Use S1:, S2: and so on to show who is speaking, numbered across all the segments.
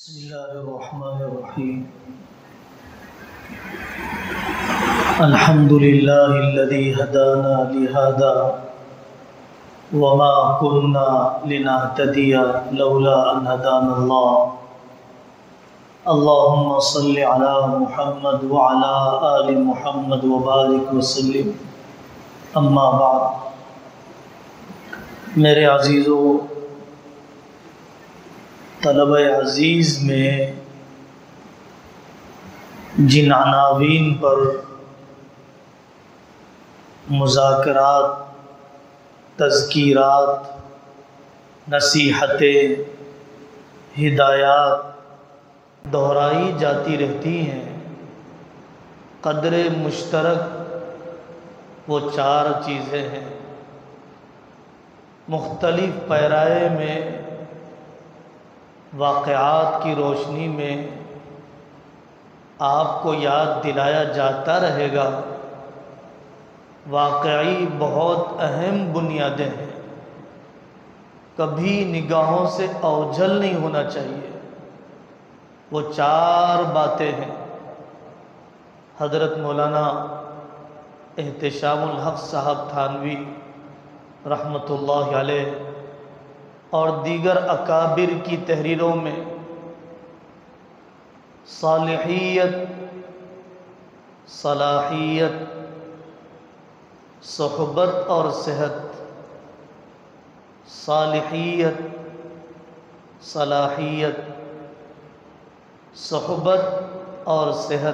S1: بسم الله الرحمن الرحيم. الحمد لله الذي هدانا لهذا وما كنا لنهتدي لولا أن هدانا الله. اللهم صل على محمد وعلى آل محمد وبارك وسلم. اما بعد. میرے عزیزو، طلبہ عزیز میں جن عناوین پر مذاکرات، تذکیرات، نصیحتیں، ہدایات دہرائی جاتی رہتی ہیں، قدر مشترک وہ چار چیزیں ہیں۔ مختلف پیرائے میں واقعات کی روشنی میں آپ کو یاد دلایا جاتا رہے گا، واقعی بہت اہم بنیادیں ہیں، کبھی نگاہوں سے اوجھل نہیں ہونا چاہیے۔ وہ چار باتیں ہیں۔ حضرت مولانا احتشام الحق صاحب تھانوی رحمۃ اللہ علیہ اور دیگر اکابر کی تحریروں میں صالحیت، صلاحیت، صحبت اور صحت، صالحیت، صلاحیت، صحبت اور صحت،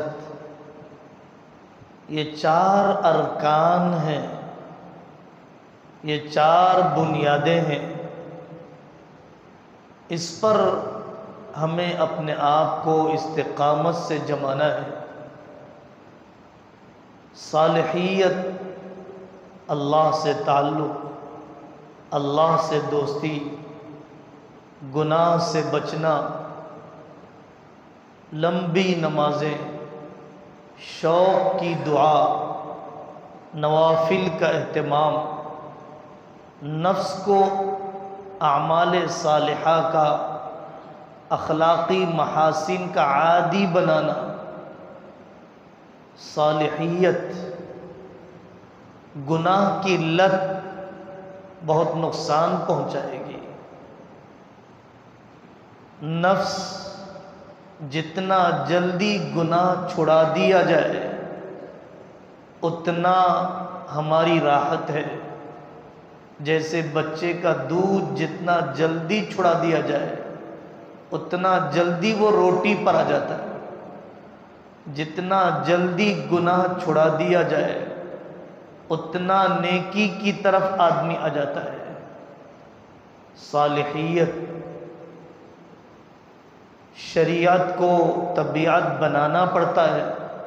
S1: یہ چار ارکان ہیں، یہ چار بنیادیں ہیں۔ اس پر ہمیں اپنے آپ کو استقامت سے جمانا ہے۔ صالحیت، اللہ سے تعلق، اللہ سے دوستی، گناہ سے بچنا، لمبی نمازیں، شوق کی دعا، نوافل کا اہتمام، نفس کو اعمال صالحہ کا، اخلاقی محاسن کا عادی بنانا۔ صالحیت، گناہ کی لت بہت نقصان پہنچائے گی۔ نفس جتنا جلدی گناہ چھڑا دیا جائے اتنا ہماری راحت ہے۔ جیسے بچے کا دودھ جتنا جلدی چھڑا دیا جائے اتنا جلدی وہ روٹی پر آ جاتا ہے، جتنا جلدی گناہ چھڑا دیا جائے اتنا نیکی کی طرف آدمی آ جاتا ہے۔ صالحیت، شریعت کو طبیعت بنانا پڑتا ہے،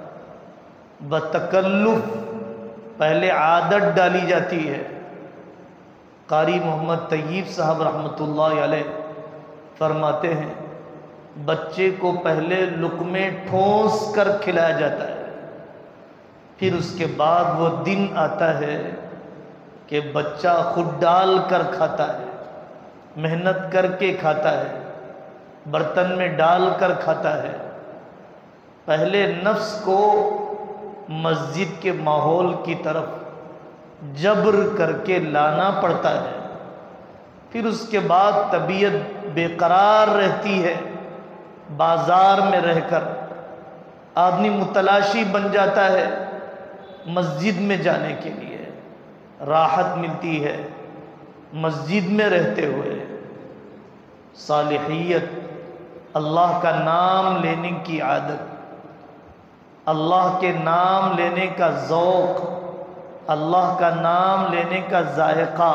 S1: بتکلف پہلے عادت ڈالی جاتی ہے۔ قاری محمد طیب صاحب رحمۃ اللہ علیہ فرماتے ہیں بچے کو پہلے لقمے ٹھونس کر کھلایا جاتا ہے، پھر اس کے بعد وہ دن آتا ہے کہ بچہ خود ڈال کر کھاتا ہے، محنت کر کے کھاتا ہے، برتن میں ڈال کر کھاتا ہے۔ پہلے نفس کو مسجد کے ماحول کی طرف جبر کر کے لانا پڑتا ہے، پھر اس کے بعد طبیعت بے قرار رہتی ہے، بازار میں رہ کر آدمی متلاشی بن جاتا ہے مسجد میں جانے کے لیے، راحت ملتی ہے مسجد میں رہتے ہوئے۔ صالحیت، اللہ کا نام لینے کی عادت، اللہ کے نام لینے کا ذوق، اللہ کا نام لینے کا ذائقہ،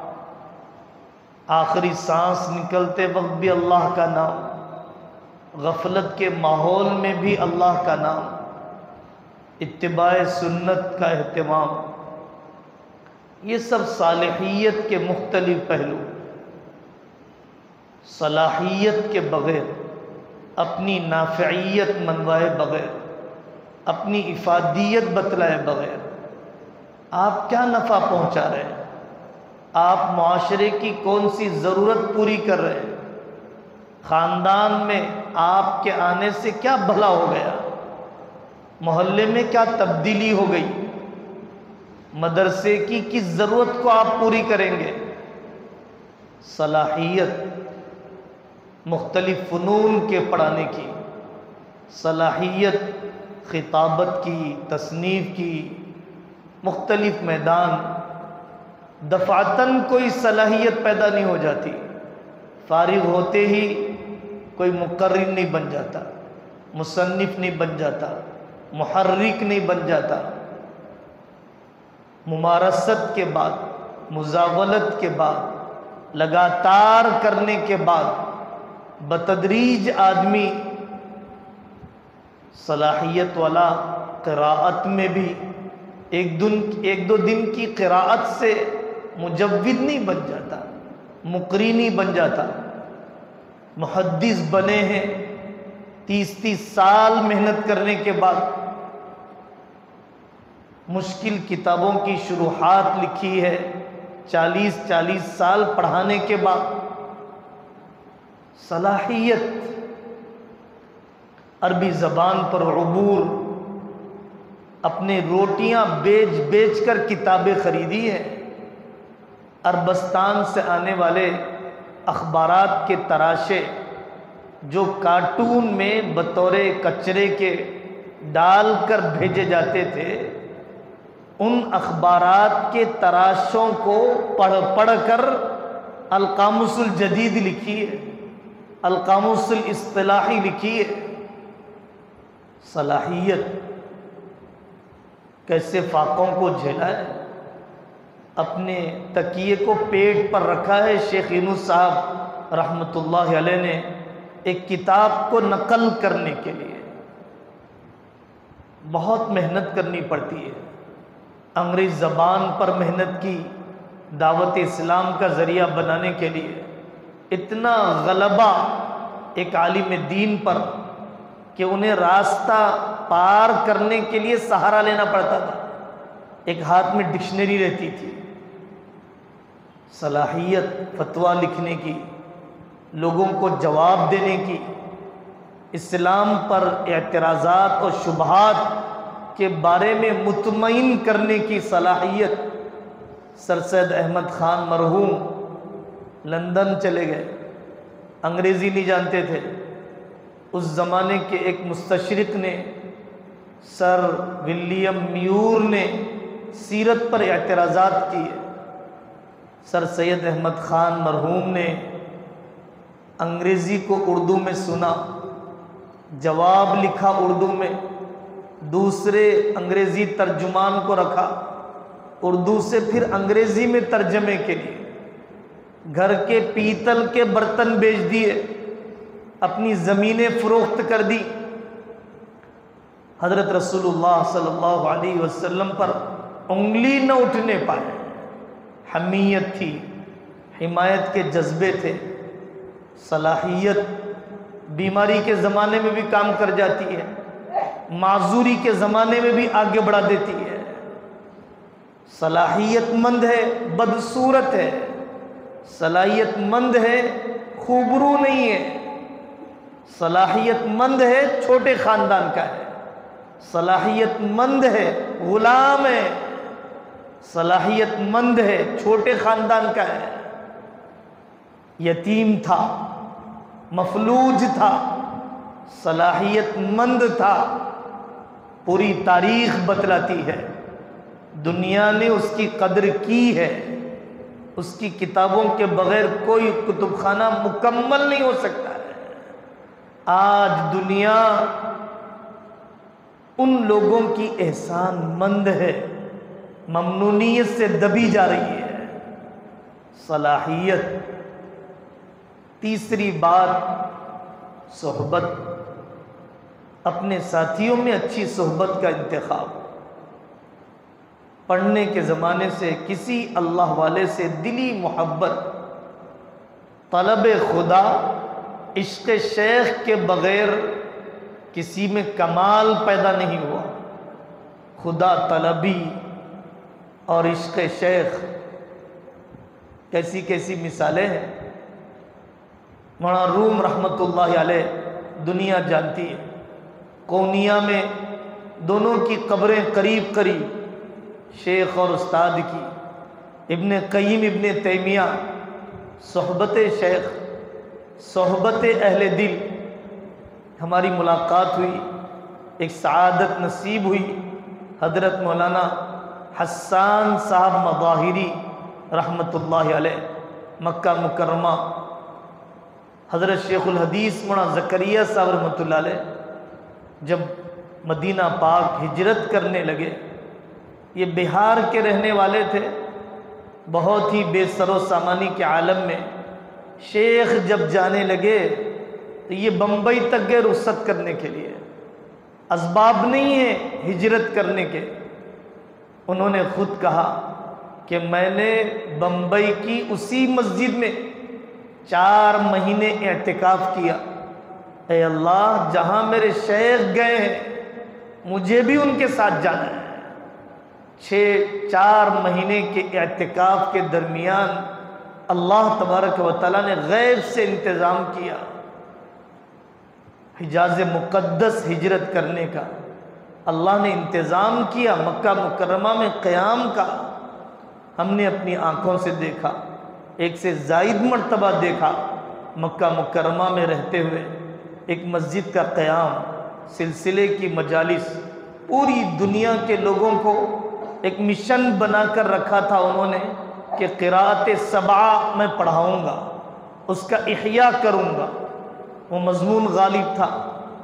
S1: آخری سانس نکلتے وقت بھی اللہ کا نام، غفلت کے ماحول میں بھی اللہ کا نام، اتباع سنت کا اہتمام، یہ سب صالحیت کے مختلف پہلو۔ صلاحیت کے بغیر، اپنی نافعیت منوائے بغیر، اپنی افادیت بتلائے بغیر آپ کیا نفع پہنچا رہے ہیں؟ آپ معاشرے کی کون سی ضرورت پوری کر رہے ہیں؟ خاندان میں آپ کے آنے سے کیا بھلا ہو گیا؟ محلے میں کیا تبدیلی ہو گئی؟ مدرسے کی کس ضرورت کو آپ پوری کریں گے؟ صلاحیت مختلف فنون کے پڑھانے کی، صلاحیت خطابت کی، تصنیف کی، مختلف میدان، دفعتاً کوئی صلاحیت پیدا نہیں ہو جاتی، فارغ ہوتے ہی کوئی مقرر نہیں بن جاتا، مصنف نہیں بن جاتا، محرک نہیں بن جاتا۔ ممارست کے بعد، مزاولت کے بعد، لگاتار کرنے کے بعد بتدریج آدمی صلاحیت والا قراءت میں بھی ایک دو دن کی قراءت سے مجود نہیں بن جاتا، مقری نہیں بن جاتا۔ محدث بنے ہیں 30 سال محنت کرنے کے بعد، مشکل کتابوں کی شروحات لکھی ہے 40 سال پڑھانے کے بعد۔ صلاحیت، عربی زبان پر عبور، اپنے روٹیاں بیچ کر کتابیں خریدی ہیں، عربستان سے آنے والے اخبارات کے تراشے جو کارٹون میں بطور کچرے کے ڈال کر بھیجے جاتے تھے، ان اخبارات کے تراشوں کو پڑھ کر القاموس الجدید لکھی ہے، القاموس الاصطلاحی لکھی ہے۔ صلاحیت کیسے فاقوں کو جھیلا ہے، اپنے تکیے کو پیٹ پر رکھا ہے۔ شیخ یونس صاحب رحمۃ اللہ علیہ نے ایک کتاب کو نقل کرنے کے لیے بہت محنت کرنی پڑتی ہے، انگریز زبان پر محنت کی، دعوت اسلام کا ذریعہ بنانے کے لیے۔ اتنا غلبہ ایک عالم دین پر کہ انہیں راستہ پار کرنے کے لیے سہارا لینا پڑتا تھا، ایک ہاتھ میں ڈکشنری رہتی تھی۔ صلاحیت فتویٰ لکھنے کی، لوگوں کو جواب دینے کی، اسلام پر اعتراضات اور شبہات کے بارے میں مطمئن کرنے کی صلاحیت۔ سر سید احمد خان مرحوم لندن چلے گئے، انگریزی نہیں جانتے تھے۔ اس زمانے کے ایک مستشرق نے، سر ولیم میور نے سیرت پر اعتراضات کیے۔ سر سید احمد خان مرحوم نے انگریزی کو اردو میں سنا، جواب لکھا اردو میں، دوسرے انگریزی ترجمان کو رکھا، اردو سے پھر انگریزی میں ترجمے کے لیے گھر کے پیتل کے برتن بیچ دیے، اپنی زمینیں فروخت کر دی۔ حضرت رسول اللہ صلی اللہ علیہ وسلم پر انگلی نہ اٹھنے پائے۔ حمیت تھی، حمایت کے جذبے تھے۔ صلاحیت بیماری کے زمانے میں بھی کام کر جاتی ہے، معذوری کے زمانے میں بھی آگے بڑھا دیتی ہے۔ صلاحیت مند ہے، بدصورت ہے، صلاحیت مند ہے، خوبرو نہیں ہے، صلاحیت مند ہے، چھوٹے خاندان کا ہے، صلاحیت مند ہے، غلام ہے، صلاحیت مند ہے، چھوٹے خاندان کا ہے، یتیم تھا، مفلوج تھا، صلاحیت مند تھا۔ پوری تاریخ بتلاتی ہے، دنیا نے اس کی قدر کی ہے۔ اس کی کتابوں کے بغیر کوئی کتب خانہ مکمل نہیں ہو سکتا ہے۔ آج دنیا ان لوگوں کی احسان مند ہے، ممنونیت سے دبی جا رہی ہے۔ صلاحیت۔ تیسری بات، صحبت، اپنے ساتھیوں میں اچھی صحبت کا انتخاب۔ پڑھنے کے زمانے سے کسی اللہ والے سے دلی محبت، طلب خدا، عشق شیخ کے بغیر کسی میں کمال پیدا نہیں ہوا۔ خدا طلبی اور عشق شیخ، کیسی کیسی مثالیں ہیں۔ مولانا روم رحمۃ اللہ علیہ دنیا جانتی ہے، کونیا میں دونوں کی قبریں قریب قریب، شیخ اور استاد کی، ابن قیم ابن تیمیہ، صحبت شیخ، صحبت اہل دل، ہماری ملاقات ہوئی، ایک سعادت نصیب ہوئی۔ حضرت مولانا حسان صاحب مظاہری رحمۃ اللہ علیہ مکہ مکرمہ، حضرت شیخ الحدیث مولانا زکریا صاحب رحمۃ اللہ علیہ جب مدینہ پاک ہجرت کرنے لگے، یہ بہار کے رہنے والے تھے، بہت ہی بے سر و سامانی کے عالم میں شیخ جب جانے لگے تو یہ بمبئی تک گئے رخصت کرنے کے لیے، اسباب نہیں ہیں ہجرت کرنے کے۔ انہوں نے خود کہا کہ میں نے بمبئی کی اسی مسجد میں 4 مہینے اعتکاف کیا، اے اللہ جہاں میرے شیخ گئے ہیں مجھے بھی ان کے ساتھ جانا ہے۔ 4 مہینے کے اعتکاف کے درمیان اللہ تبارک و تعالیٰ نے غیب سے انتظام کیا حجاز مقدس ہجرت کرنے کا، اللہ نے انتظام کیا، مکہ مکرمہ میں قیام کا ہم نے اپنی آنکھوں سے دیکھا، 1 سے زائد مرتبہ دیکھا، مکہ مکرمہ میں رہتے ہوئے ایک مسجد کا قیام، سلسلے کی مجالس، پوری دنیا کے لوگوں کو ایک مشن بنا کر رکھا تھا انہوں نے کہ قراءت 7 میں پڑھاؤں گا، اس کا احیاء کروں گا، وہ مضمون غالب تھا۔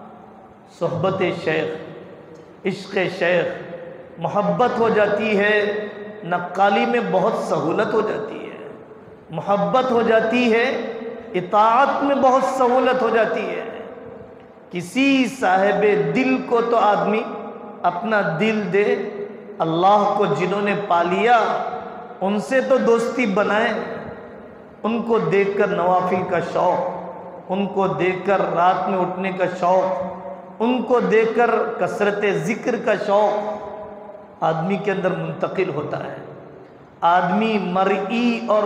S1: صحبت شیخ، عشق شیخ، محبت ہو جاتی ہے، نقالی میں بہت سہولت ہو جاتی ہے، محبت ہو جاتی ہے، اطاعت میں بہت سہولت ہو جاتی ہے۔ کسی صاحب دل کو تو آدمی اپنا دل دے، اللہ کو جنہوں نے پا لیا ان سے تو دوستی بنائے، ان کو دیکھ کر نوافل کا شوق، ان کو دیکھ کر رات میں اٹھنے کا شوق، ان کو دیکھ کر کثرت ذکر کا شوق آدمی کے اندر منتقل ہوتا ہے۔ آدمی مرئی اور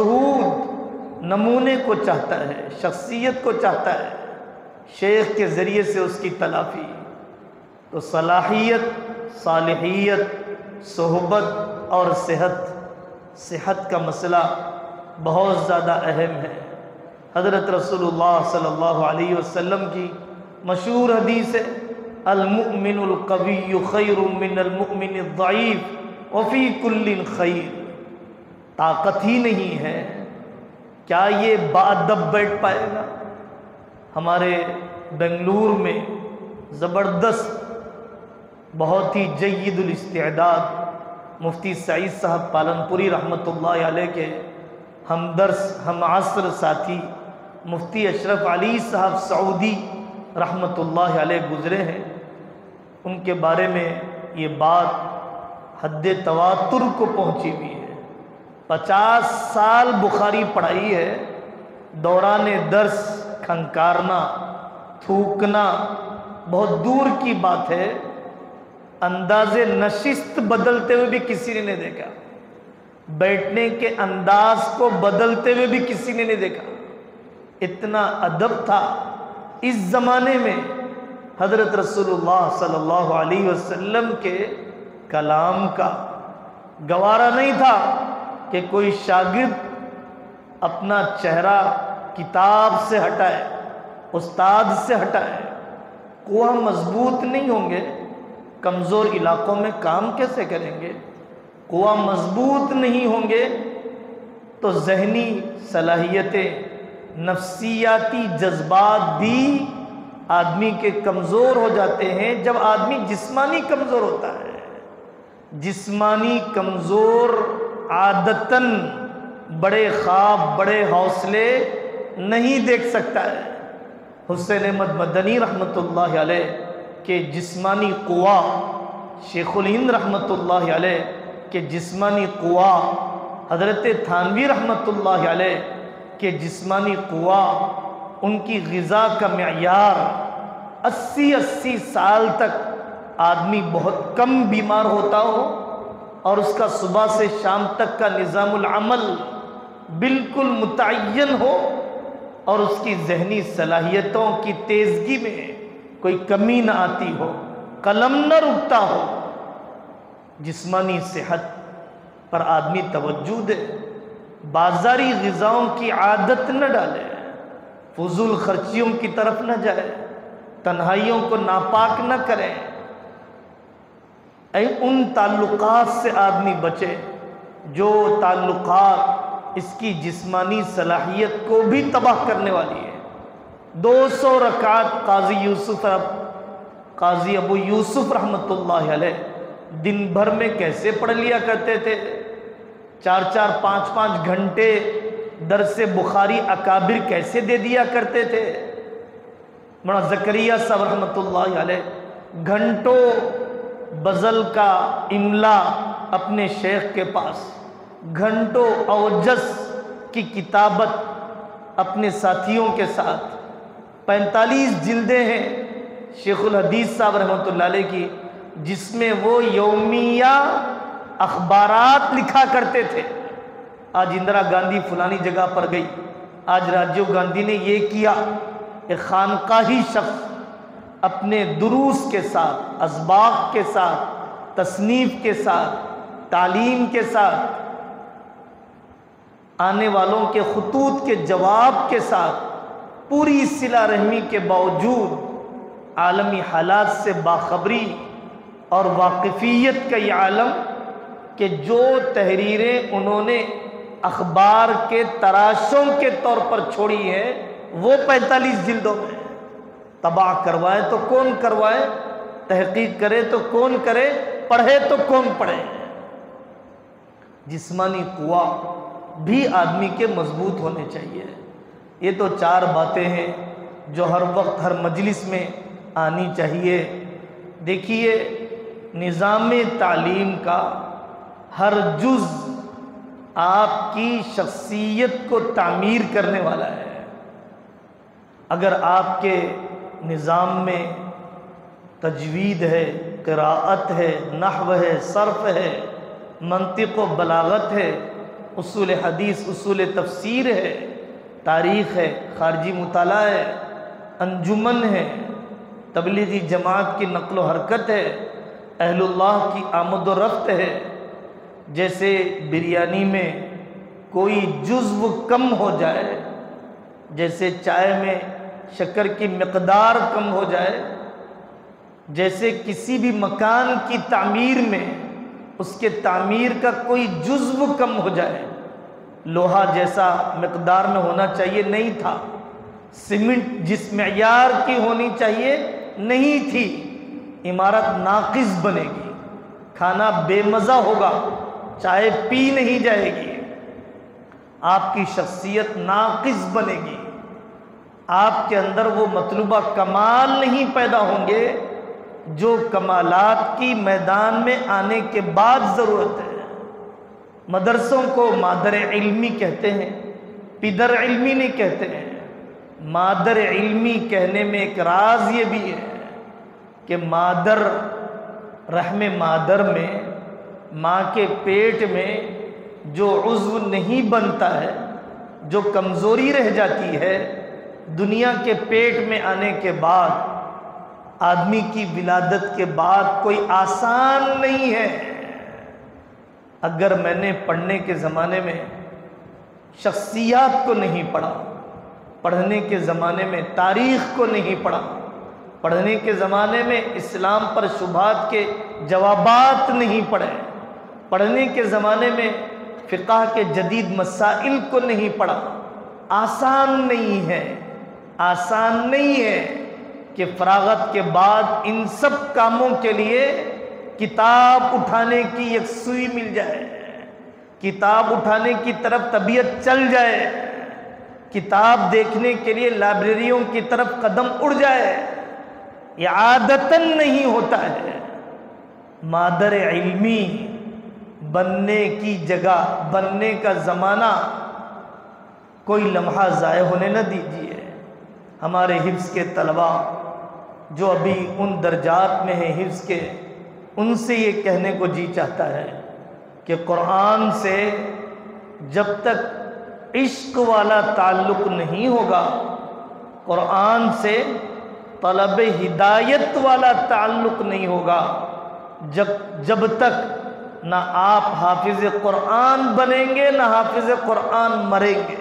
S1: مشہود نمونے کو چاہتا ہے، شخصیت کو چاہتا ہے، شیخ کے ذریعے سے اس کی تلافی۔ تو صلاحیت، صالحیت، صحبت اور صحت کا مسئلہ بہت زیادہ اہم ہے۔ حضرت رسول اللہ صلی اللہ علیہ وسلم کی مشہور حدیث ہے، المؤمن القوی خیر من المؤمن الضعیف وفی کل خیر۔ طاقت ہی نہیں ہے، کیا یہ باادب بیٹھ پائے گا؟ ہمارے بنگلور میں زبردست، بہت ہی جید الاستعداد مفتی سعید صاحب پالنپوری رحمۃ اللہ علیہ کے ہمدرس ہم عصر ساتھی مفتی اشرف علی صاحب سعودی رحمۃ اللہ علیہ گزرے ہیں۔ ان کے بارے میں یہ بات حد تواتر کو پہنچی ہوئی ہے، 50 سال بخاری پڑھائی ہے، دوران درس کھنکارنا، تھوکنا بہت دور کی بات ہے، انداز نشست بدلتے ہوئے بھی کسی نے نہیں دیکھا، بیٹھنے کے انداز کو بدلتے ہوئے بھی کسی نے نہیں دیکھا، اتنا ادب تھا۔ اس زمانے میں حضرت رسول اللہ صلی اللہ علیہ وسلم کے کلام کا گوارا نہیں تھا کہ کوئی شاگرد اپنا چہرہ کتاب سے ہٹائے، استاد سے ہٹائے۔ قوہ مضبوط نہیں ہوں گے، کمزور علاقوں میں کام کیسے کریں گے؟ قوہ مضبوط نہیں ہوں گے تو ذہنی صلاحیتیں، نفسیاتی جذبات بھی آدمی کے کمزور ہو جاتے ہیں۔ جب آدمی جسمانی کمزور ہوتا ہے، جسمانی کمزور عادتاً بڑے خواب، بڑے حوصلے نہیں دیکھ سکتا ہے۔ حسین احمد مدنی رحمۃ اللہ علیہ کہ جسمانی قوا، شیخ الہند رحمۃ اللہ علیہ کہ جسمانی قوا، حضرت تھانوی رحمۃ اللہ علیہ کہ جسمانی قوا، ان کی غذا کا معیار 80 سال تک آدمی بہت کم بیمار ہوتا ہو اور اس کا صبح سے شام تک کا نظام العمل بالکل متعین ہو، اور اس کی ذہنی صلاحیتوں کی تیزگی میں کوئی کمی نہ آتی ہو، قلم نہ رکتا ہو، جسمانی صحت پر آدمی توجہ دے، بازاری غذاؤں کی عادت نہ ڈالے، فضول خرچیوں کی طرف نہ جائے، تنہائیوں کو ناپاک نہ کرے، ان تعلقات سے آدمی بچے جو تعلقات اس کی جسمانی صلاحیت کو بھی تباہ کرنے والی ہے۔ 200 رکعت قاضی ابو یوسف رحمۃ اللہ علیہ دن بھر میں کیسے پڑھ لیا کرتے تھے؟ 4 5 گھنٹے درس بخاری اکابر کیسے دے دیا کرتے تھے؟ مولانا زکریا صاحب رحمۃ اللہ علیہ گھنٹوں بزل کا املا اپنے شیخ کے پاس، گھنٹوں اوجس کی کتابت اپنے ساتھیوں کے ساتھ، 45 جلدیں ہیں شیخ الحدیث صاحب رحمۃ اللہ علیہ کی، جس میں وہ یومیہ اخبارات لکھا کرتے تھے۔ آج اندرا گاندھی فلانی جگہ پر گئی، آج راجیو گاندھی نے یہ کیا۔ ایک خانقاہی شخص اپنے دروس کے ساتھ، اسباق کے ساتھ، تصنیف کے ساتھ، تعلیم کے ساتھ، آنے والوں کے خطوط کے جواب کے ساتھ، پوری صلہ رحمی کے باوجود عالمی حالات سے باخبری اور واقفیت کا یہ عالم کہ جو تحریریں انہوں نے اخبار کے تراشوں کے طور پر چھوڑی ہے وہ 45 جلدوں میں طبع کروائے تو کون کروائے، تحقیق کرے تو کون کرے، پڑھے تو کون پڑھے۔ جسمانی قوا بھی آدمی کے مضبوط ہونے چاہیے۔ یہ تو 4 باتیں ہیں جو ہر وقت ہر مجلس میں آنی چاہیے۔ دیکھیے، نظام تعلیم کا ہر جز آپ کی شخصیت کو تعمیر کرنے والا ہے۔ اگر آپ کے نظام میں تجوید ہے، قراءت ہے، نحو ہے، صرف ہے، منطق و بلاغت ہے، اصول حدیث، اصول تفسیر ہے، تاریخ ہے، خارجی مطالعہ ہے، انجمن ہے، تبلیغی جماعت کی نقل و حرکت ہے، اہل اللہ کی آمد و رفت ہے، جیسے بریانی میں کوئی جزو کم ہو جائے، جیسے چائے میں شکر کی مقدار کم ہو جائے، جیسے کسی بھی مکان کی تعمیر میں اس کے تعمیر کا کوئی جزو کم ہو جائے، لوہا جیسا مقدار میں ہونا چاہیے نہیں تھا، سیمنٹ جس معیار کی ہونی چاہیے نہیں تھی، عمارت ناقص بنے گی، کھانا بے مزہ ہوگا، چائے پی نہیں جائے گی، آپ کی شخصیت ناقص بنے گی، آپ کے اندر وہ مطلوبہ کمال نہیں پیدا ہوں گے جو کمالات کی میدان میں آنے کے بعد ضرورت ہے۔ مدرسوں کو مادر علمی کہتے ہیں، پدر علمی نہیں کہتے ہیں۔ مادر علمی کہنے میں ایک راز یہ بھی ہے کہ مادر، رحم مادر میں، ماں کے پیٹ میں جو عضو نہیں بنتا ہے، جو کمزوری رہ جاتی ہے، دنیا کے پیٹ میں آنے کے بعد، آدمی کی ولادت کے بعد کوئی آسان نہیں ہے۔ اگر میں نے پڑھنے کے زمانے میں شخصیات کو نہیں پڑھا، پڑھنے کے زمانے میں تاریخ کو نہیں پڑھا، پڑھنے کے زمانے میں اسلام پر شبہات کے جوابات نہیں پڑھے، پڑھنے کے زمانے میں فقہ کے جدید مسائل کو نہیں پڑھا، آسان نہیں ہے، آسان نہیں ہے کہ فراغت کے بعد ان سب کاموں کے لیے کتاب اٹھانے کی ایک سوئی مل جائے، کتاب اٹھانے کی طرف طبیعت چل جائے، کتاب دیکھنے کے لیے لائبریریوں کی طرف قدم اڑ جائے، یہ عادتاً نہیں ہوتا ہے۔ مادر علمی بننے کی جگہ، بننے کا زمانہ کوئی لمحہ ضائع ہونے نہ دیجیے۔ ہمارے حفظ کے طلباء جو ابھی ان درجات میں ہیں حفظ کے، ان سے یہ کہنے کو جی چاہتا ہے کہ قرآن سے جب تک عشق والا تعلق نہیں ہوگا، قرآن سے طلب ہدایت والا تعلق نہیں ہوگا، جب تک نہ آپ حافظ قرآن بنیں گے نہ حافظ قرآن مریں گے۔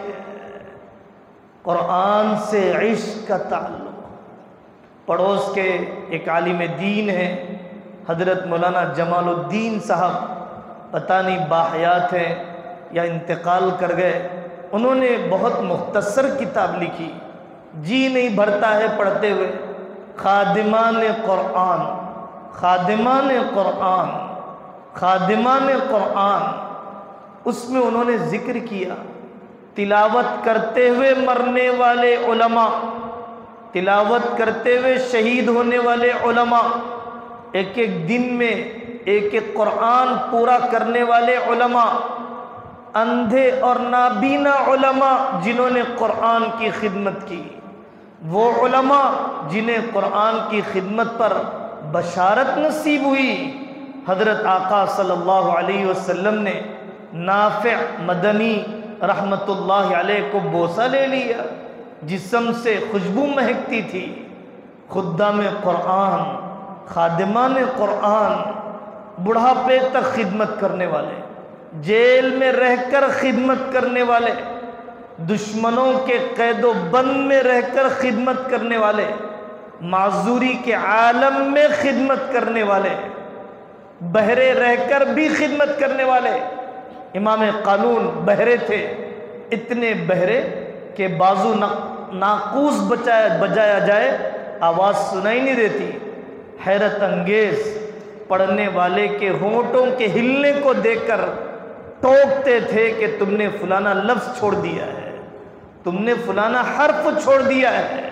S1: قرآن سے عشق کا تعلق۔ پڑوس کے ایک عالم دین ہیں حضرت مولانا جمال الدین صاحب، پتہ نہیں باحیات ہیں یا انتقال کر گئے، انہوں نے بہت مختصر کتاب لکھی، جی نہیں بھرتا ہے پڑھتے ہوئے، خادمان قرآن، خادمان قرآن، خادمان قرآن۔ اس میں انہوں نے ذکر کیا تلاوت کرتے ہوئے مرنے والے علماء، تلاوت کرتے ہوئے شہید ہونے والے علماء، ایک ایک دن میں ایک ایک قرآن پورا کرنے والے علماء، اندھے اور نابینا علماء جنہوں نے قرآن کی خدمت کی، وہ علماء جنہیں قرآن کی خدمت پر بشارت نصیب ہوئی۔ حضرت آقا صلی اللہ علیہ وسلم نے نافع مدنی رحمت اللہ علیہ کو بوسہ لے لیا، جسم سے خوشبو مہکتی تھی۔ خدام قرآن، خادمان قرآن، بڑھاپے تک خدمت کرنے والے، جیل میں رہ کر خدمت کرنے والے، دشمنوں کے قید و بند میں رہ کر خدمت کرنے والے، معذوری کے عالم میں خدمت کرنے والے، بہرے رہ کر بھی خدمت کرنے والے۔ امام قانون بہرے تھے، اتنے بہرے کہ بازو ناقوس بجایا جائے آواز سنائی نہیں دیتی۔ حیرت انگیز، پڑھنے والے کے ہونٹوں کے ہلنے کو دیکھ کر ٹوکتے تھے کہ تم نے فلانا لفظ چھوڑ دیا ہے، تم نے فلانا حرف چھوڑ دیا ہے۔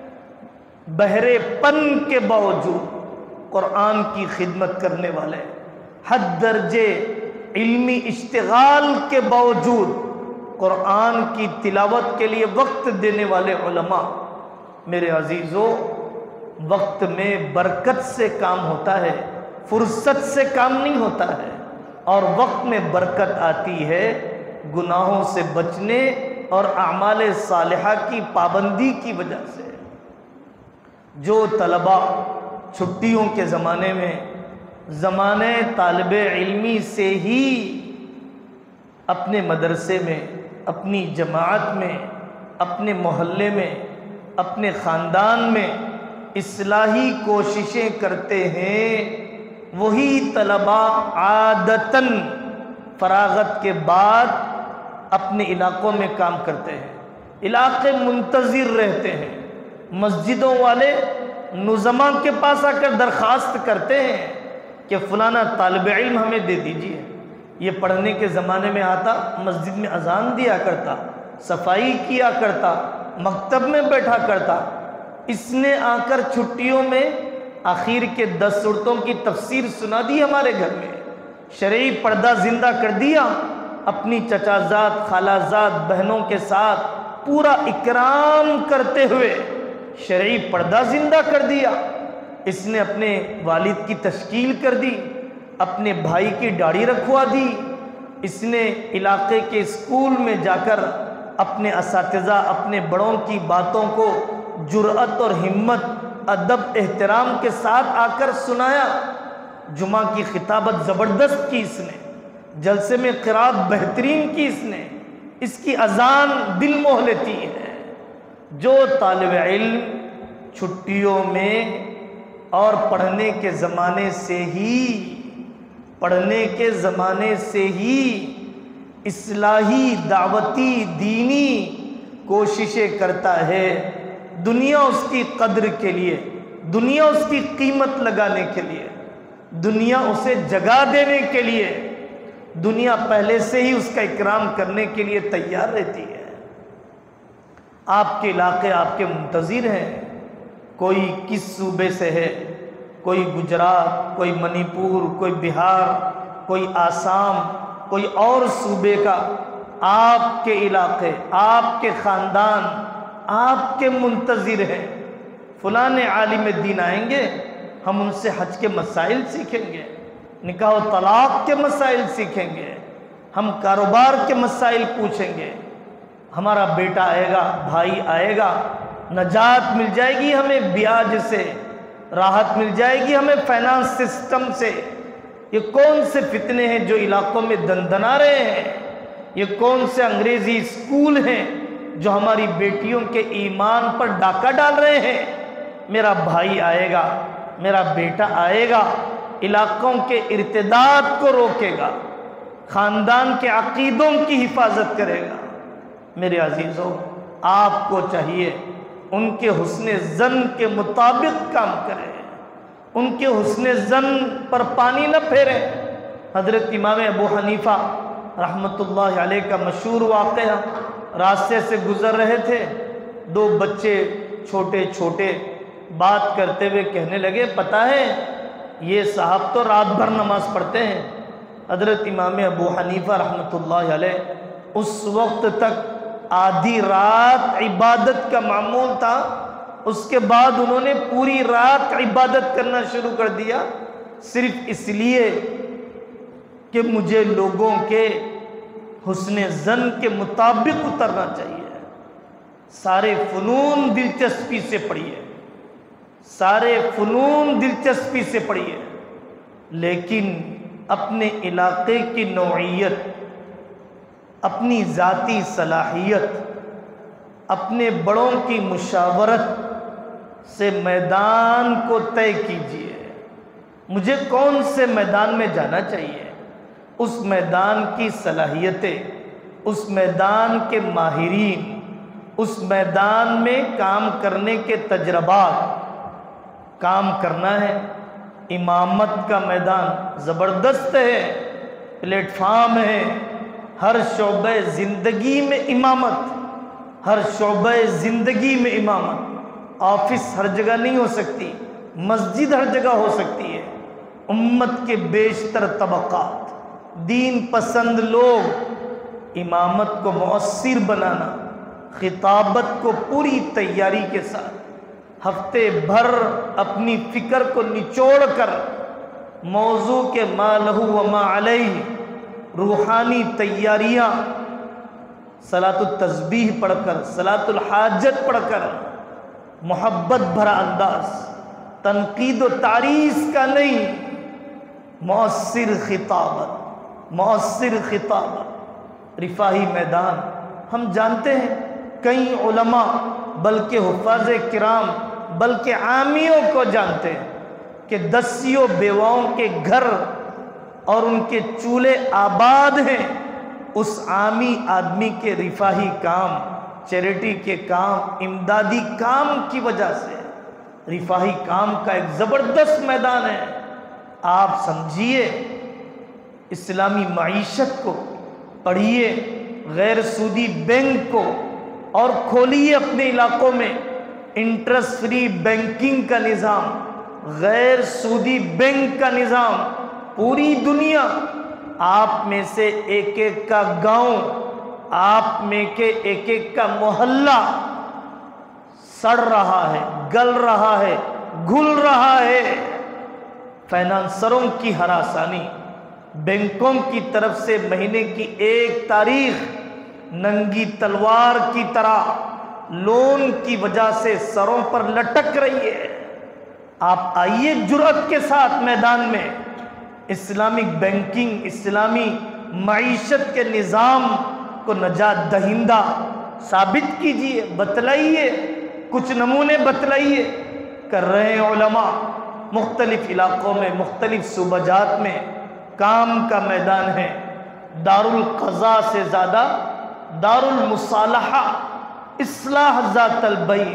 S1: بہرے پن کے باوجود قرآن کی خدمت کرنے والے، حد درجے علمی اشتغال کے باوجود قرآن کی تلاوت کے لیے وقت دینے والے علماء۔ میرے عزیزو، وقت میں برکت سے کام ہوتا ہے، فرصت سے کام نہیں ہوتا ہے، اور وقت میں برکت آتی ہے گناہوں سے بچنے اور اعمال صالحہ کی پابندی کی وجہ سے۔ جو طلباء چھٹیوں کے زمانے میں زمانے طالب علمی سے ہی اپنے مدرسے میں، اپنی جماعت میں، اپنے محلے میں، اپنے خاندان میں اصلاحی کوششیں کرتے ہیں، وہی طلباء عادتاً فراغت کے بعد اپنے علاقوں میں کام کرتے ہیں، علاقے منتظر رہتے ہیں۔ مسجدوں والے نظماء کے پاس آ کر درخواست کرتے ہیں کہ فلانا طالب علم ہمیں دے دیجیے۔ یہ پڑھنے کے زمانے میں آتا، مسجد میں اذان دیا کرتا، صفائی کیا کرتا، مکتب میں بیٹھا کرتا۔ اس نے آ کر چھٹیوں میں آخر کے 10 صورتوں کی تفسیر سنا دی ہمارے گھر میں، شرعی پردہ زندہ کر دیا، اپنی چچا زاد، خالہ زاد، بہنوں کے ساتھ پورا اکرام کرتے ہوئے شرعی پردہ زندہ کر دیا۔ اس نے اپنے والد کی تشکیل کر دی، اپنے بھائی کی داڑھی رکھوا دی۔ اس نے علاقے کے اسکول میں جا کر اپنے اساتذہ، اپنے بڑوں کی باتوں کو جرأت اور ہمت، ادب، احترام کے ساتھ آ کر سنایا۔ جمعہ کی خطابت زبردست کی اس نے، جلسے میں قرات بہترین کی اس نے، اس کی اذان دل موہ لیتی ہے۔ جو طالب علم چھٹیوں میں اور پڑھنے کے زمانے سے ہی اصلاحی، دعوتی، دینی کوششیں کرتا ہے، دنیا اس کی قدر کے لیے، دنیا اس کی قیمت لگانے کے لیے، دنیا اسے جگہ دینے کے لیے، دنیا پہلے سے ہی اس کا اکرام کرنے کے لیے تیار رہتی ہے۔ آپ کے علاقے آپ کے منتظر ہیں، کوئی کس صوبے سے ہے، کوئی گجرات، کوئی منی پور، کوئی بہار، کوئی آسام، کوئی اور صوبے کا، آپ کے علاقے، آپ کے خاندان آپ کے منتظر ہیں۔ فلاں عالم دین آئیں گے، ہم ان سے حج کے مسائل سیکھیں گے، نکاح و طلاق کے مسائل سیکھیں گے، ہم کاروبار کے مسائل پوچھیں گے، ہمارا بیٹا آئے گا، بھائی آئے گا، نجات مل جائے گی ہمیں بیاج سے، راحت مل جائے گی ہمیں فائنانس سسٹم سے۔ یہ کون سے فتنے ہیں جو علاقوں میں دندنا رہے ہیں؟ یہ کون سے انگریزی اسکول ہیں جو ہماری بیٹیوں کے ایمان پر ڈاکہ ڈال رہے ہیں؟ میرا بھائی آئے گا، میرا بیٹا آئے گا، علاقوں کے ارتداد کو روکے گا، خاندان کے عقیدوں کی حفاظت کرے گا۔ میرے عزیزوں، آپ کو چاہیے ان کے حسن ظن کے مطابق کام کریں، ان کے حسن ظن پر پانی نہ پھیریں۔ حضرت امام ابو حنیفہ رحمۃ اللہ علیہ کا مشہور واقعہ، راستے سے گزر رہے تھے، دو بچے چھوٹے چھوٹے بات کرتے ہوئے کہنے لگے، پتہ ہے یہ صاحب تو رات بھر نماز پڑھتے ہیں۔ حضرت امام ابو حنیفہ رحمۃ اللہ علیہ اس وقت تک آدھی رات عبادت کا معمول تھا، اس کے بعد انہوں نے پوری رات عبادت کرنا شروع کر دیا، صرف اس لیے کہ مجھے لوگوں کے حسن ظن کے مطابق اترنا چاہیے۔ سارے فنون دلچسپی سے پڑھیے، سارے فنون دلچسپی سے پڑھیے، لیکن اپنے علاقے کی نوعیت، اپنی ذاتی صلاحیت، اپنے بڑوں کی مشاورت سے میدان کو طے کیجیے۔ مجھے کون سے میدان میں جانا چاہیے؟ اس میدان کی صلاحیتیں، اس میدان کے ماہرین، اس میدان میں کام کرنے کے تجربات، کام کرنا ہے۔ امامت کا میدان زبردست ہے، پلیٹ فارم ہے، ہر شعبہ زندگی میں امامت، ہر شعبہ زندگی میں امامت۔ آفس ہر جگہ نہیں ہو سکتی، مسجد ہر جگہ ہو سکتی ہے۔ امت کے بیشتر طبقات، دین پسند لوگ امامت کو مؤثر بنانا، خطابت کو پوری تیاری کے ساتھ ہفتے بھر اپنی فکر کو نچوڑ کر موضوع کے ما لہ و ما علیہ، روحانی تیاریاں، صلاۃ التسبیح پڑھ کر، صلاۃ الحاجت پڑھ کر، محبت بھرا انداز، تنقید و تعریض کا نہیں، مؤثر خطابت، مؤثر خطابت، رفاہی میدان۔ ہم جانتے ہیں کئی علماء بلکہ حفاظ کرام بلکہ عامیوں کو جانتے ہیں کہ دسیوں بیواؤں کے گھر اور ان کے چولہے آباد ہیں اس عامی آدمی کے رفاہی کام، چیریٹی کے کام، امدادی کام کی وجہ سے۔ رفاہی کام کا ایک زبردست میدان ہے۔ آپ سمجھیے، اسلامی معیشت کو پڑھیے، غیر سودی بینک کو اور کھولیے اپنے علاقوں میں، انٹرسٹ فری بینکنگ کا نظام، غیر سودی بینک کا نظام۔ پوری دنیا، آپ میں سے ایک ایک کا گاؤں، آپ میں کے ایک ایک کا محلہ سڑ رہا ہے، گل رہا ہے، گھل رہا ہے۔ فائنانسروں کی ہراسانی، بینکوں کی طرف سے مہینے کی 1 تاریخ ننگی تلوار کی طرح لون کی وجہ سے سروں پر لٹک رہی ہے۔ آپ آئیے جرأت کے ساتھ میدان میں، اسلامک بینکنگ، اسلامی معیشت کے نظام کو نجات دہندہ ثابت کیجئے، بتلائیے، کچھ نمونے بتلائیے۔ کر رہے ہیں علماء، مختلف علاقوں میں، مختلف صوبہ جات میں کام کا میدان ہے۔ دارالقضاء سے زیادہ دارالمصالحہ، اصلاح ذات البین۔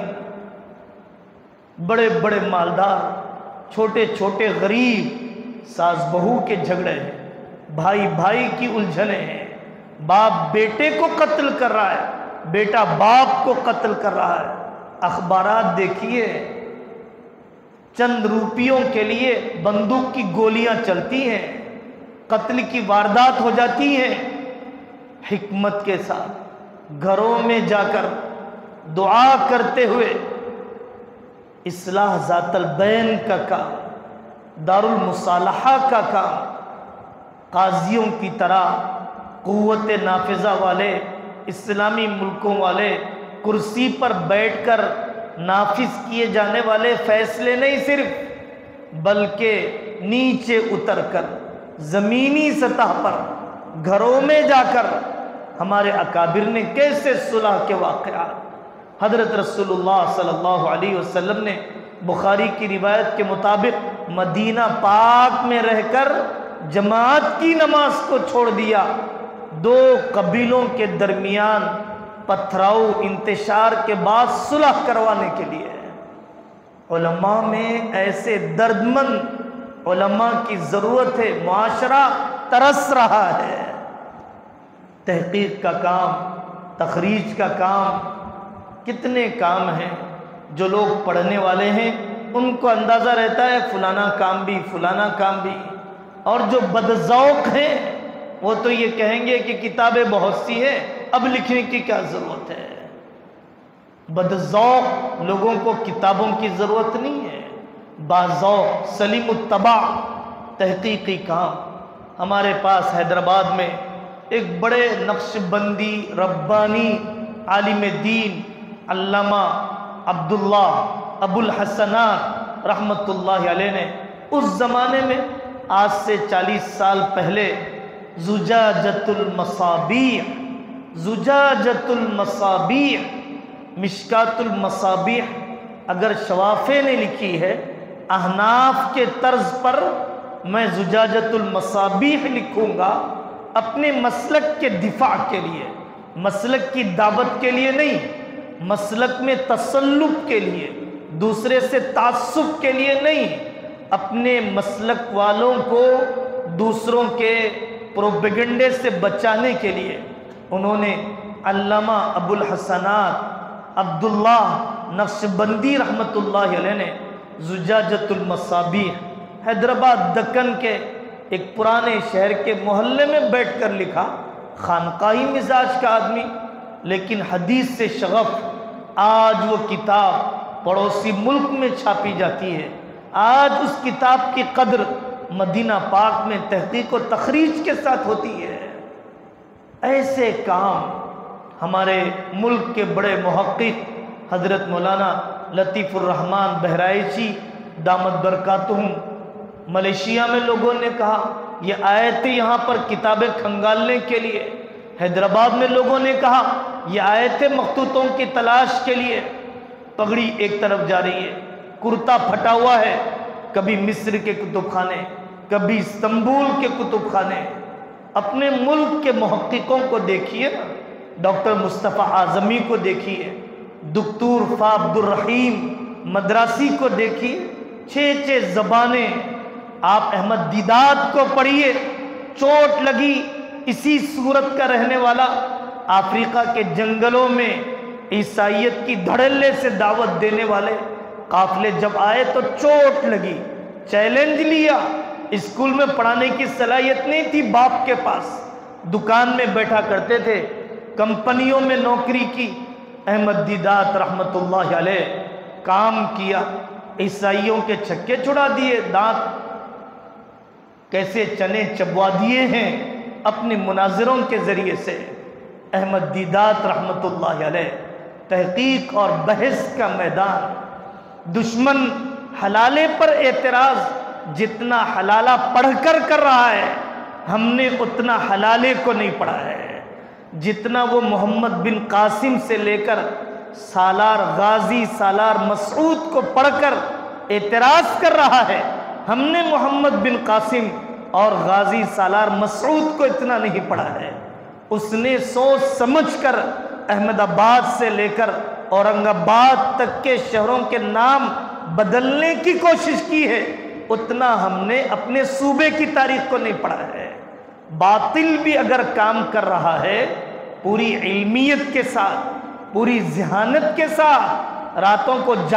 S1: بڑے بڑے مالدار، چھوٹے چھوٹے غریب، ساس بہو کے جھگڑے ہیں، بھائی بھائی کی الجھنیں ہیں، باپ بیٹے کو قتل کر رہا ہے، بیٹا باپ کو قتل کر رہا ہے۔ اخبارات دیکھیے، چند روپیوں کے لیے بندوق کی گولیاں چلتی ہیں، قتل کی واردات ہو جاتی ہیں۔ حکمت کے ساتھ گھروں میں جا کر دعا کرتے ہوئے اصلاح ذات البین کا کام، دارالمصالحہ کا کام، قاضیوں کی طرح قوت نافذہ والے اسلامی ملکوں والے کرسی پر بیٹھ کر نافذ کیے جانے والے فیصلے نہیں صرف، بلکہ نیچے اتر کر زمینی سطح پر گھروں میں جا کر ہمارے اکابر نے کیسے صلح کے واقعات، حضرت رسول اللہ صلی اللہ علیہ وسلم نے بخاری کی روایت کے مطابق مدینہ پاک میں رہ کر جماعت کی نماز کو چھوڑ دیا، دو قبیلوں کے درمیان پتھراؤ انتشار کے بعد صلح کروانے کے لیے۔ علماء میں ایسے دردمند علماء کی ضرورت ہے، معاشرہ ترس رہا ہے۔ تحقیق کا کام، تخریج کا کام، کتنے کام ہیں جو لوگ پڑھنے والے ہیں ان کو اندازہ رہتا ہے فلانا کام بھی فلانا کام بھی، اور جو بدذوق ہیں وہ تو یہ کہیں گے کہ کتابیں بہت سی ہیں، اب لکھنے کی کیا ضرورت ہے۔ بدذوق لوگوں کو کتابوں کی ضرورت نہیں ہے، باذوق سلیم الطبع تحقیقی کام۔ ہمارے پاس حیدرآباد میں ایک بڑے نقش بندی ربانی عالم دین علامہ عبداللہ ابو الحسنات رحمت اللہ علیہ نے اس زمانے میں آج سے 40 سال پہلے زجاجۃ المصابیح، زجاجۃ المصابیح، مشکات المصابیح اگر شوافے نے لکھی ہے، احناف کے طرز پر میں زجاجۃ المصابیح لکھوں گا اپنے مسلک کے دفاع کے لیے، مسلک کی دعوت کے لیے نہیں، مسلک میں تسلط کے لیے، دوسرے سے تعصب کے لیے نہیں، اپنے مسلک والوں کو دوسروں کے پروپیگنڈے سے بچانے کے لیے انہوں نے علامہ ابو الحسنات عبداللہ نقشبندی رحمت اللہ علیہ نے زجاجۃ المصابیح حیدرآباد دکن کے ایک پرانے شہر کے محلے میں بیٹھ کر لکھا۔ خانقاہی مزاج کا آدمی، لیکن حدیث سے شغف۔ آج وہ کتاب پڑوسی ملک میں چھاپی جاتی ہے، آج اس کتاب کی قدر مدینہ پاک میں تحقیق و تخریج کے ساتھ ہوتی ہے۔ ایسے کام ہمارے ملک کے بڑے محقق حضرت مولانا لطیف الرحمن بہرائچی دامت برکاتہم، ملیشیا میں لوگوں نے کہا یہ آیتیں یہاں پر کتابیں کھنگالنے کے لیے، حیدرآباد میں لوگوں نے کہا یہ آیتیں مخطوطوں کی تلاش کے لیے۔ پگڑی ایک طرف جا رہی ہے، کرتا پھٹا ہوا ہے، کبھی مصر کے کتب خانے، کبھی استنبول کے کتب خانے۔ اپنے ملک کے محققوں کو دیکھیے، ڈاکٹر مصطفیٰ اعظمی کو دیکھیے، دکتور فا عبد الرحیم مدراسی کو دیکھیے، 6 زبانیں۔ آپ احمد دیدات کو پڑھیے، چوٹ لگی اسی صورت کا رہنے والا، افریقہ کے جنگلوں میں عیسائیت کی دھڑلے سے دعوت دینے والے قافلے جب آئے تو چوٹ لگی، چیلنج لیا، اسکول میں پڑھانے کی صلاحیت نہیں تھی باپ کے پاس، دکان میں بیٹھا کرتے تھے، کمپنیوں میں نوکری کی۔ احمد دیدات رحمت اللہ علیہ کام کیا، عیسائیوں کے چھکے چھڑا دیے، دانت کیسے چنے چبوا دیے ہیں اپنے مناظروں کے ذریعے سے۔ احمد دیدات رحمت اللہ علیہ تحقیق اور بحث کا میدان۔ دشمن حلالے پر اعتراض جتنا حلالہ پڑھ کر رہا ہے، ہم نے اتنا حلالے کو نہیں پڑھا ہے۔ جتنا وہ محمد بن قاسم سے لے کر سالار غازی سالار مسعود کو پڑھ کر اعتراض کر رہا ہے، ہم نے محمد بن قاسم اور غازی سالار مسعود کو اتنا نہیں پڑھا ہے۔ اس نے سوچ سمجھ کر احمد آباد سے لے کر اورنگ آباد تک کے شہروں کے نام بدلنے کی کوشش کی ہے، اتنا ہم نے اپنے صوبے کی تاریخ کو نہیں پڑھا ہے۔ باطل بھی اگر کام کر رہا ہے پوری علمیت کے ساتھ، پوری ذہانت کے ساتھ، راتوں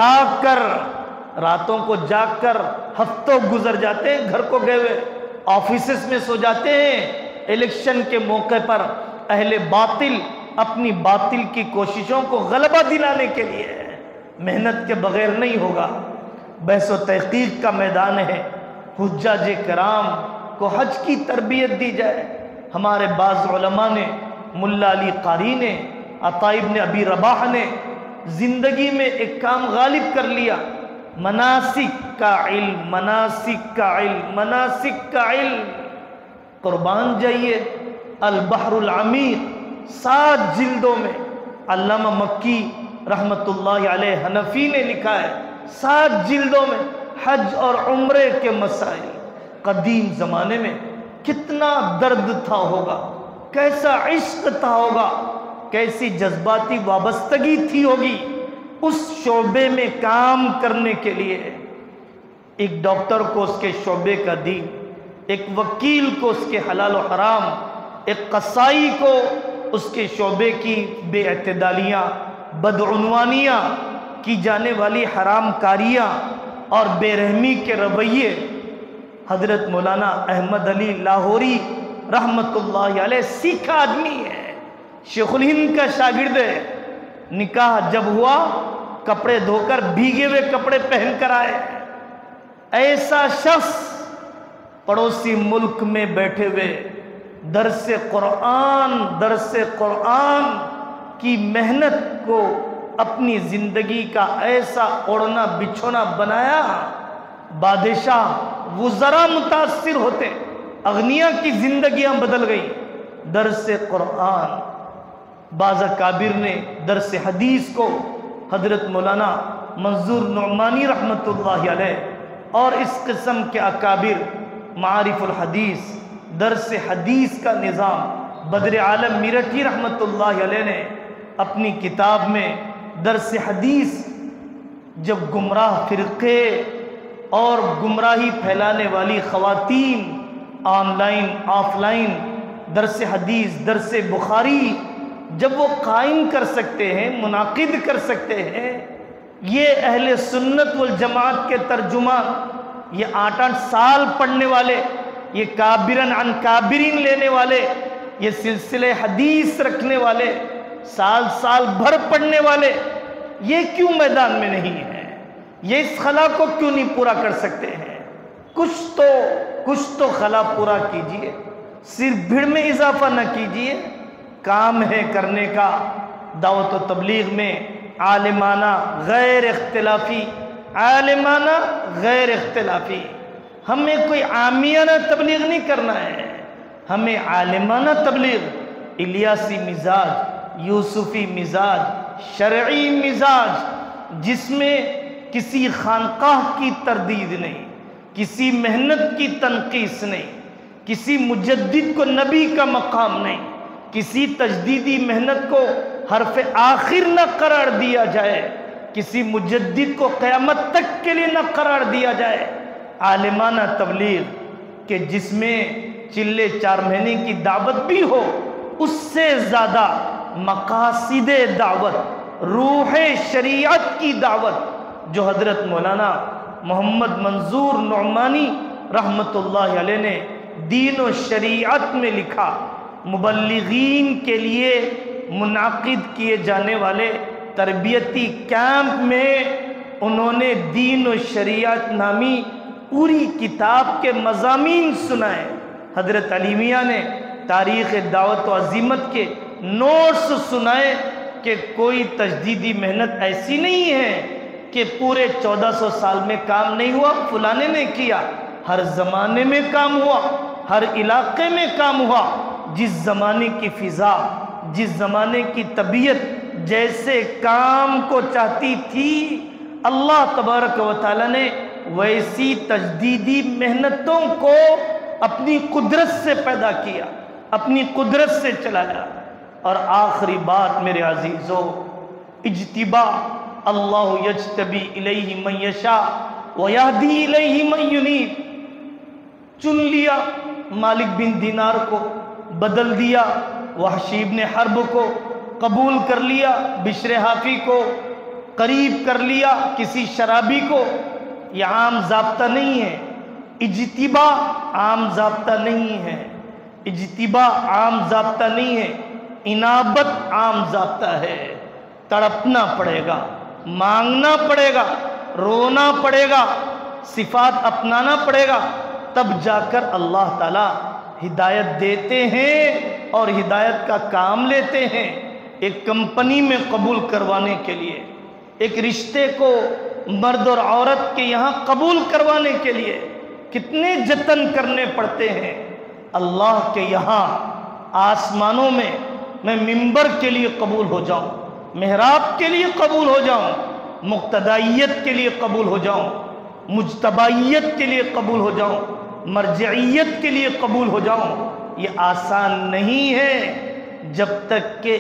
S1: کو جاگ کر ہفتوں گزر جاتے ہیں، گھر کو گئے ہوئے آفیسز میں سو جاتے ہیں، الیکشن کے موقع پر اہل باطل اپنی باطل کی کوششوں کو غلبہ دلانے کے لیے محنت کے بغیر نہیں ہوگا۔ بحث و تحقیق کا میدان ہے، حجاج کرام کو حج کی تربیت دی جائے۔ ہمارے بعض علماء نے ملا علی قاری نے، عطا ابن ابی رباح نے زندگی میں ایک کام غالب کر لیا، مناسک کا علم، مناسک کا علم، مناسک کا علم۔ قربان جائیے، البحر العمیق 7 جلدوں میں علامہ مکی رحمت اللہ علیہ حنفی نے لکھا ہے، 7 جلدوں میں حج اور عمرے کے مسائل۔ قدیم زمانے میں کتنا درد تھا ہوگا، کیسا عشق تھا ہوگا، کیسی جذباتی وابستگی تھی ہوگی اس شعبے میں کام کرنے کے لیے۔ ایک ڈاکٹر کو اس کے شعبے کا دین، ایک وکیل کو اس کے حلال و حرام، ایک قصائی کو اس کے شعبے کی بے اعتدالیاں، بدعنوانیاں، کی جانے والی حرام کاریاں اور بے رحمی کے رویے۔ حضرت مولانا احمد علی لاہوری رحمت اللہ علیہ سیکھا آدمی ہے، شیخ الہند کا شاگرد ہے۔ نکاح جب ہوا کپڑے دھو کر بھیگے ہوئے کپڑے پہن کر آئے۔ ایسا شخص پڑوسی ملک میں بیٹھے ہوئے درس قرآن کی محنت کو اپنی زندگی کا ایسا اوڑھنا بچھونا بنایا، بادشاہ وزراء متاثر ہوتے، اغنیاء کی زندگیاں بدل گئی۔ درس قرآن، بعض اکابر نے درس حدیث کو حضرت مولانا منظور نعمانی رحمت اللہ علیہ اور اس قسم کے اکابر، معارف الحدیث، درس حدیث کا نظام بدر عالم میرٹھی رحمت اللہ علیہ نے اپنی کتاب میں درس حدیث، جب گمراہ فرقے اور گمراہی پھیلانے والی خواتین آن لائن آف لائن درس حدیث، درس بخاری جب وہ قائم کر سکتے ہیں، منعقد کر سکتے ہیں، یہ اہل سنت والجماعت کے ترجمان، یہ 8 سال پڑھنے والے، یہ کابرن عن کابرین لینے والے، یہ سلسلے حدیث رکھنے والے، سال بھر پڑھنے والے، یہ کیوں میدان میں نہیں ہیں؟ یہ اس خلا کو کیوں نہیں پورا کر سکتے ہیں؟ کچھ تو خلا پورا کیجئے، صرف بھیڑ میں اضافہ نہ کیجئے۔ کام ہے کرنے کا دعوت و تبلیغ میں عالمانہ غیر اختلافی، عالمانہ غیر اختلافی۔ ہمیں کوئی عامیانہ تبلیغ نہیں کرنا ہے، ہمیں عالمانہ تبلیغ، الیاسی مزاج، یوسفی مزاج، شرعی مزاج، جس میں کسی خانقاہ کی تردید نہیں، کسی محنت کی تنقیص نہیں، کسی مجدد کو نبی کا مقام نہیں، کسی تجدیدی محنت کو حرف آخر نہ قرار دیا جائے، کسی مجدد کو قیامت تک کے لیے نہ قرار دیا جائے۔ عالمانہ تبلیغ کہ جس میں چلے 4 مہینے کی دعوت بھی ہو، اس سے زیادہ مقاصد دعوت، روح شریعت کی دعوت جو حضرت مولانا محمد منظور نعمانی رحمت اللہ علیہ نے دین و شریعت میں لکھا۔ مبلغین کے لیے منعقد کیے جانے والے تربیتی کیمپ میں انہوں نے دین و شریعت نامی پوری کتاب کے مضامین سنائے۔ حضرت علی میاں نے تاریخ دعوت و عزیمت کے نوٹس سنائے کہ کوئی تجدیدی محنت ایسی نہیں ہے کہ پورے 1400 سال میں کام نہیں ہوا، فلانے نے کیا۔ ہر زمانے میں کام ہوا، ہر علاقے میں کام ہوا۔ جس زمانے کی فضا، جس زمانے کی طبیعت جیسے کام کو چاہتی تھی، اللہ تبارک و تعالی نے ویسی تجدیدی محنتوں کو اپنی قدرت سے پیدا کیا، اپنی قدرت سے چلایا۔ اور آخری بات میرے عزیزو، اجتباء، اللہ یجتبی الیہ من یشاء ویہدی الیہ من ینیب۔ چن لیا مالک بن دینار کو، بدل دیا وحشی بن حرب کو، قبول کر لیا بشر حافی کو، قریب کر لیا کسی شرابی کو۔ یہ عام ضابطہ نہیں ہے، اجتباء عام ضابطہ نہیں ہے، اجتباء عام ضابطہ نہیں ہے، انابت عام ضابطہ ہے۔ تڑپنا پڑے گا، مانگنا پڑے گا، رونا پڑے گا، صفات اپنانا پڑے گا، تب جا کر اللہ تعالی ہدایت دیتے ہیں اور ہدایت کا کام لیتے ہیں ایک کمپنی میں قبول کروانے کے لیے، ایک رشتے کو مرد اور عورت کے یہاں قبول کروانے کے لیے کتنے جتن کرنے پڑتے ہیں۔ اللہ کے یہاں آسمانوں میں میں ممبر کے لیے قبول ہو جاؤں، محراب کے لیے قبول ہو جاؤں، مقتدائیت کے لیے قبول ہو جاؤں، مجتبائیت کے لیے قبول ہو جاؤں، مرجعیت کے لیے قبول ہو جاؤں، یہ آسان نہیں ہے جب تک کہ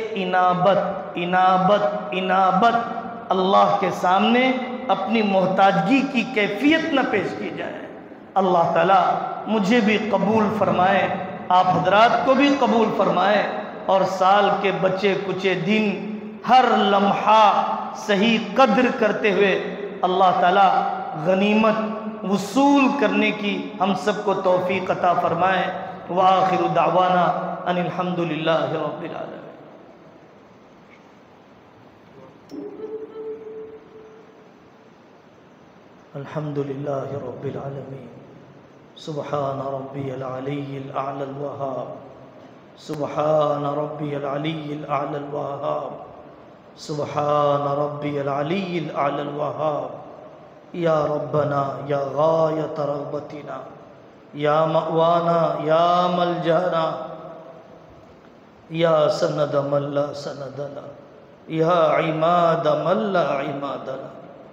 S1: انابت اللہ کے سامنے اپنی محتاجگی کی کیفیت نہ پیش کی جائے۔ اللہ تعالیٰ مجھے بھی قبول فرمائے، آپ حضرات کو بھی قبول فرمائے، اور سال کے بچے کچے دن ہر لمحہ صحیح قدر کرتے ہوئے اللہ تعالیٰ غنیمت وصول کرنے کی ہم سب کو توفیق عطا فرمائے۔ وآخر دعوانا ان الحمد للہ رب العالمین۔ الحمد للہ رب العالمین۔ سبحان ربی العلی الاعلی الوہاب، سبحان ربی العلی الاعلی الوہاب، سبحان ربی العلی الاعلی الوہاب۔ یا ربنا یا غایت رغبتنا، یا مأوانا یا ملجانا، یا سند من لا سند لنا، یا عماد من لا عماد لنا،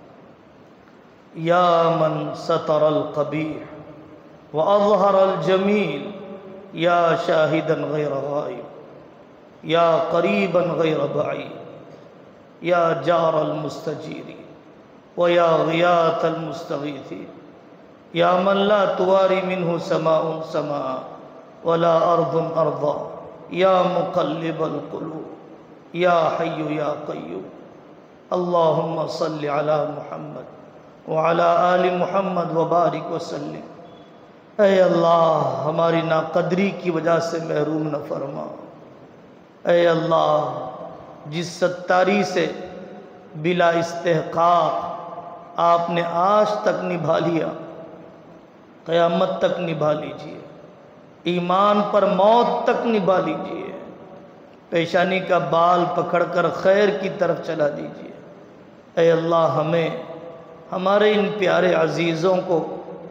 S1: یا من ستر القبیح وأظهر الجميل، یا شاہدا غیر غائب، یا قریبا غیر بعید، یا جار المستجیر ویا غیاث المستغیث، یا من لا تواری منہ سماء سماء ولا ارض ارضا، یا مقلب القلوب، یا حی یا قیوم۔ اللہم صل علی محمد وعلی آل محمد وبارک وسلم۔ اے اللہ ہماری ناقدری کی وجہ سے محروم نہ فرما۔ اے اللہ جس ستاری سے بلا استحقاق آپ نے آج تک نبھا لیا، قیامت تک نبھا لیجئے، ایمان پر موت تک نبھا لیجئے، پیشانی کا بال پکڑ کر خیر کی طرف چلا دیجئے۔ اے اللہ ہمیں ہمارے ان پیارے عزیزوں کو،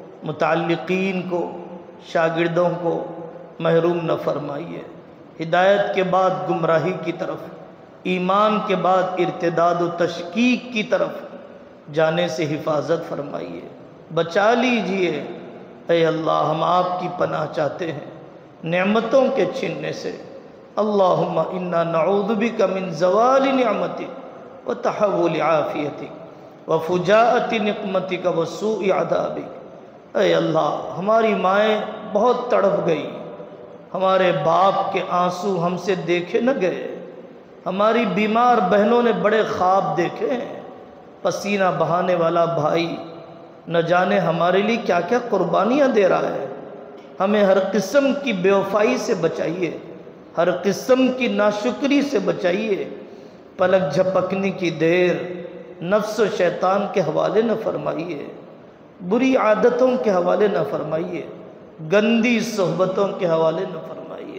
S1: متعلقین کو، شاگردوں کو محروم نہ فرمائیے۔ ہدایت کے بعد گمراہی کی طرف، ایمان کے بعد ارتداد و تشکیک کی طرف جانے سے حفاظت فرمائیے، بچا لیجئے۔ اے اللہ ہم آپ کی پناہ چاہتے ہیں نعمتوں کے چھننے سے۔ اللہم انا نعوذ بک من زوال نعمتک وتحول عافیتک وفجاءت نقمتک وسوء عذابک۔ اے اللہ ہماری مائیں بہت تڑپ گئی، ہمارے باپ کے آنسو ہم سے دیکھے نہ گئے، ہماری بیمار بہنوں نے بڑے خواب دیکھے ہیں، پسینہ بہانے والا بھائی نہ جانے ہمارے لیے کیا کیا قربانیاں دے رہا ہے۔ ہمیں ہر قسم کی بے وفائی سے بچائیے، ہر قسم کی ناشکری سے بچائیے، پلک جھپکنے کی دیر نفس و شیطان کے حوالے نہ فرمائیے، بری عادتوں کے حوالے نہ فرمائیے، گندی صحبتوں کے حوالے نہ فرمائیے۔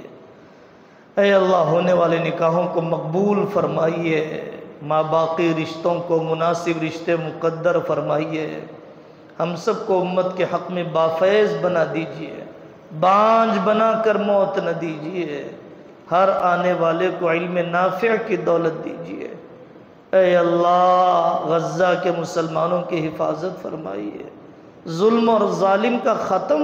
S1: اے اللہ ہونے والے نکاحوں کو مقبول فرمائیے، ماں باقی رشتوں کو مناسب رشتے مقدر فرمائیے، ہم سب کو امت کے حق میں بافیض بنا دیجئے، بانجھ بنا کر موت نہ دیجئے، ہر آنے والے کو علم نافع کی دولت دیجئے۔ اے اللہ غزہ کے مسلمانوں کی حفاظت فرمائیے، ظلم اور ظالم کا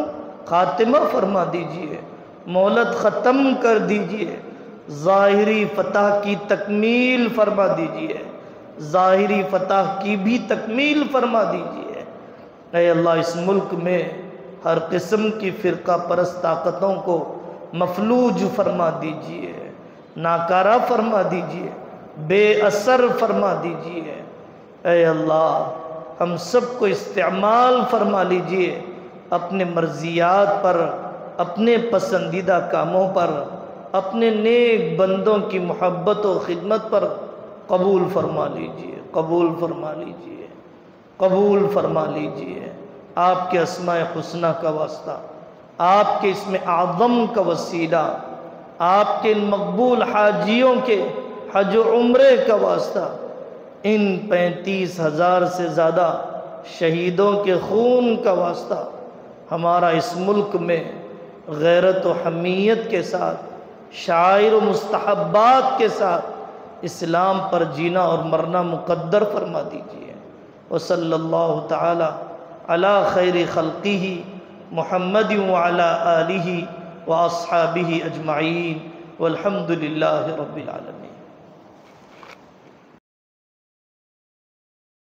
S1: خاتمہ فرما دیجئے، مہلت ختم کر دیجئے، ظاہری فتح کی تکمیل فرما دیجئے، ظاہری فتح کی بھی تکمیل فرما دیجئے۔ اے اللہ اس ملک میں ہر قسم کی فرقہ پرست طاقتوں کو مفلوج فرما دیجئے، ناکارہ فرما دیجئے، بے اثر فرما دیجئے۔ اے اللہ ہم سب کو استعمال فرما لیجئے اپنے مرضیات پر، اپنے پسندیدہ کاموں پر، اپنے نیک بندوں کی محبت و خدمت پر قبول فرما لیجئے، قبول فرما لیجئے، قبول فرما لیجئے۔ آپ کے اسماء حسنہ کا واسطہ، آپ کے اسم اعظم کا وسیلہ آپ کے ان مقبول حاجیوں کے حج و عمرے کا واسطہ ان 35,000 سے زیادہ شہیدوں کے خون کا واسطہ ہمارا اس ملک میں غیرت و حمیت کے ساتھ، شعائر و مستحبات کے ساتھ اسلام پر جینا اور مرنا مقدر فرما دیجیے۔ وصلی اللہ تعالی علی خیر خلقہ محمد وعلی آلہ واصحابہ اجمعین والحمد للہ رب العالمین۔